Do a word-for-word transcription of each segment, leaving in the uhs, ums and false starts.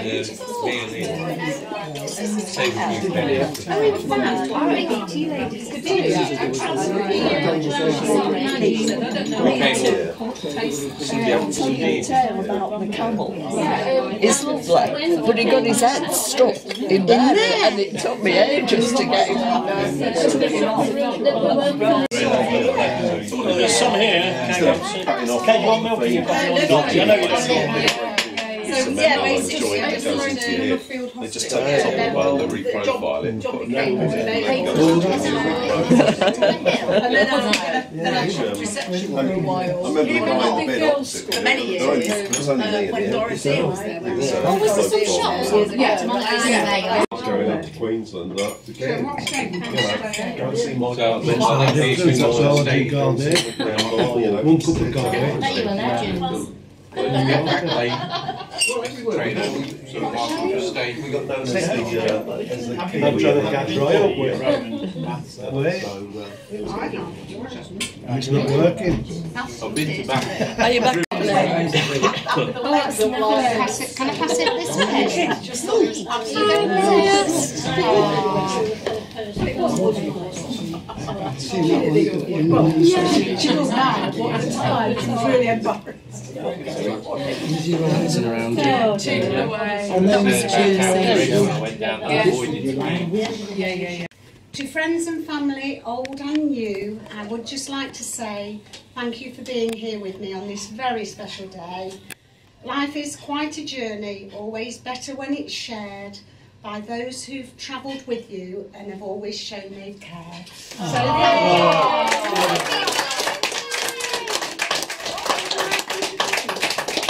Save a few pennies. Oh, in fact, I think you ladies could do it. Tale about the camel. It's lovely, but he got his head stuck in there, and it took me ages to get him out. There's some here. Kate, you want milk? You've got milk. I know you don't want So, yeah, basically, I just learned to They just take the top of the bowl, they reprofile it, put a cap on it, and and then I reception for a while. I remember when I had the bed opposite. For many years, There was only me at when the Dorothy end. was there. It was, uh, Oh, was there some shops? Yeah, I was going up to Queensland up to Kent. Go and see my So, garden. then I think it's all on stage. One cup of coffee. Trainer, sort of mark on the stage. We got known as the, uh, as the I'm trying to catch right up with Wait. It's not working. I've been to back. Are you back? Oh, that's lovely. Can I pass it this way? Just She was mad. What a time. She was really embarrassed. around Taken away. And then I went down and avoided it. Yeah, yeah, yeah. To friends and family, old and new, I would just like to say thank you for being here with me on this very special day. Life is quite a journey, always better when it's shared by those who've travelled with you and have always shown they care. So,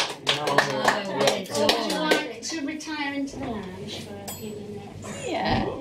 would you like to retire into the lounge for a few minutes? Yeah.